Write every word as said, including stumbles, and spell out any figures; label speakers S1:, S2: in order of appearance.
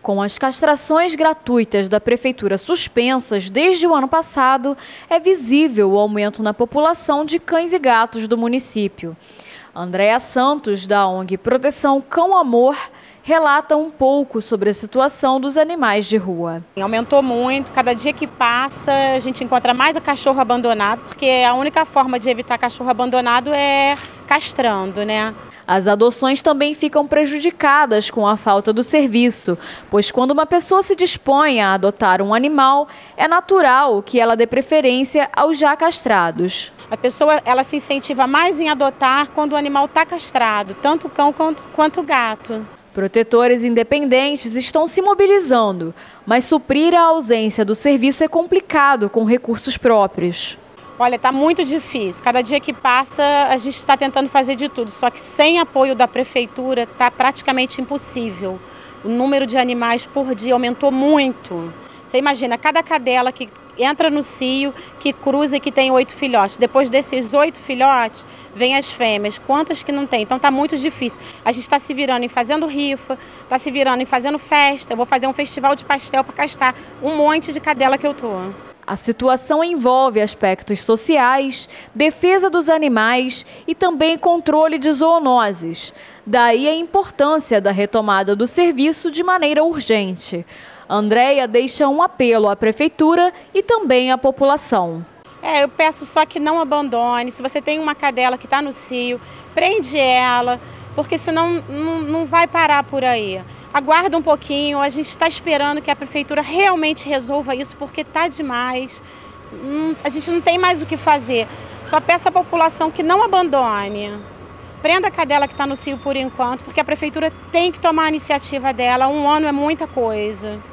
S1: Com as castrações gratuitas da Prefeitura suspensas desde o ano passado, é visível o aumento na população de cães e gatos do município. Andréa Santos, da O N G Proteção Cão Amor, relata um pouco sobre a situação dos animais de rua.
S2: Aumentou muito, cada dia que passa a gente encontra mais a cachorro abandonado, porque a única forma de evitar cachorro abandonado é castrando, né?
S1: As adoções também ficam prejudicadas com a falta do serviço, pois quando uma pessoa se dispõe a adotar um animal, é natural que ela dê preferência aos já castrados.
S2: A pessoa ela se incentiva mais em adotar quando o animal está castrado, tanto o cão quanto, quanto o gato.
S1: Protetores independentes estão se mobilizando, mas suprir a ausência do serviço é complicado com recursos próprios.
S2: Olha, está muito difícil. Cada dia que passa a gente está tentando fazer de tudo, só que sem apoio da prefeitura está praticamente impossível. O número de animais por dia aumentou muito. Você imagina, cada cadela que entra no cio, que cruza e que tem oito filhotes. Depois desses oito filhotes, vem as fêmeas. Quantas que não tem? Então está muito difícil. A gente está se virando em fazendo rifa, está se virando em fazendo festa. Eu vou fazer um festival de pastel para castrar um monte de cadela que eu tô.
S1: A situação envolve aspectos sociais, defesa dos animais e também controle de zoonoses. Daí a importância da retomada do serviço de maneira urgente. Andréa deixa um apelo à prefeitura e também à população.
S2: É, eu peço só que não abandone. Se você tem uma cadela que está no cio, prende ela, porque senão não, não vai parar por aí. Aguarda um pouquinho, a gente está esperando que a prefeitura realmente resolva isso, porque está demais. Hum, a gente não tem mais o que fazer. Só peço à população que não abandone. Prenda a cadela que está no cio por enquanto, porque a prefeitura tem que tomar a iniciativa dela. Um ano é muita coisa.